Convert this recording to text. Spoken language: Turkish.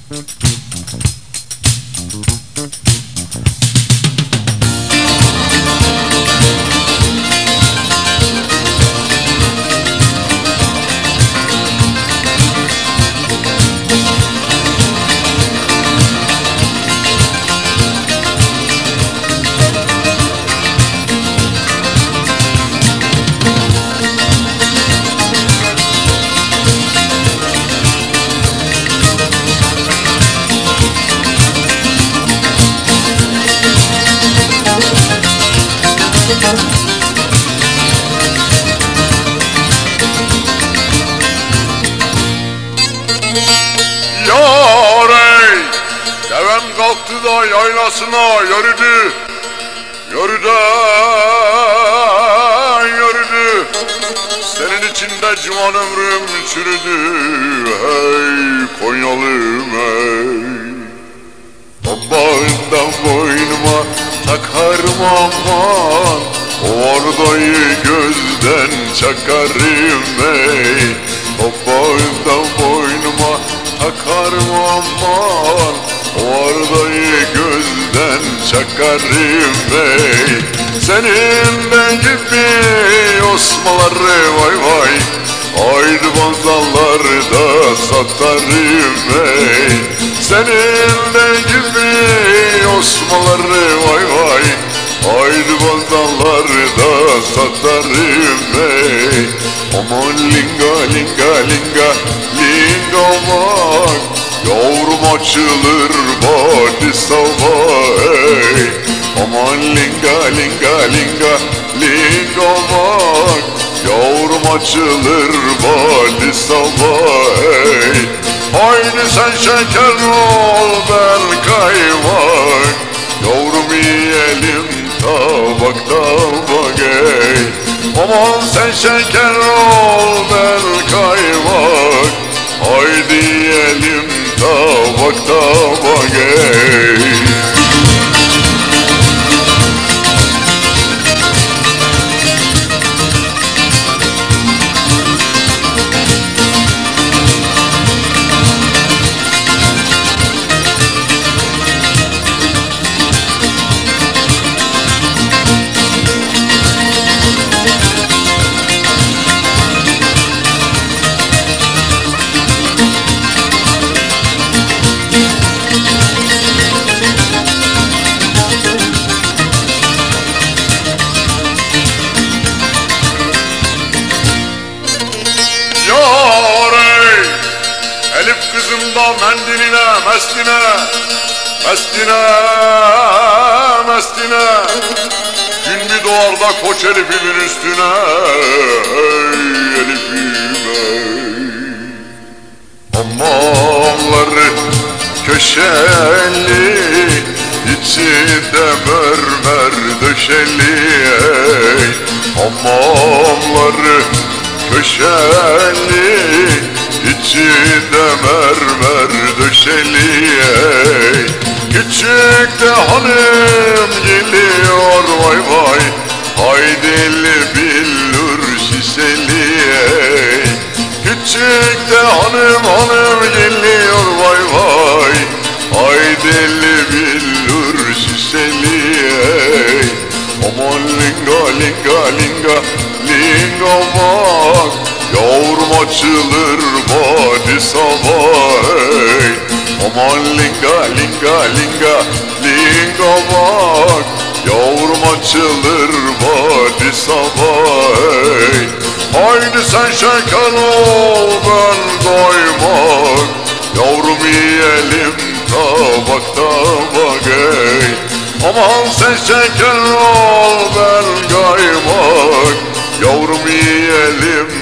Yarey, devem kalktı da yaylasına yürüdü, yürüdü, yürüdü. Senin içinde civan ömrüm çürüdü, hey Konyalım hey. Babayından boynuma takarım aman, o ordayı gözden çakarım hey. Babayından boynuma takarım aman, o ordayı gözden çakarım hey. Senin ben gibi osmaları vay vay, haydi pazarlarda satarım hey. Senin de gibi osmaları vay vay, haydi pazarlarda satarım hey. Aman linga linga linga linga bak, yavrum açılır badi sabah hey. Aman linga linga linga linga bak, yavrum açılır badi sabah hey. Haydi sen şeker ol ben kaymak, yavrum yiyelim tabak tabak hey. Aman sen şeker ol ben kaymak, haydi yiyelim tabak tabak hey. Elif kızım da mendiline mestine, mestine, mestine. Gün bir doğar da koç Elif'imin üstüne, hey Elif'im hey. Hamamları köşeli, içinde mermer döşeli hey. Hamamları köşeli, İçinde mermer döşeli ey. Küçük de hanım geliyor vay vay, haydili billur şişeli ey. Küçük de hanım geliyor vay vay, haydili billur şişeli ey. Aman linga linga linga linga bak, yavrum açılır badi sabah hey. Aman linga linga linga linga bak, yavrum açılır badi sabah hey. Haydi sen şeker ol ben kaymak, yavrum yiyelim tabak tabak hey. Aman sen şeker ol ben kaymak, yavrum yiyelim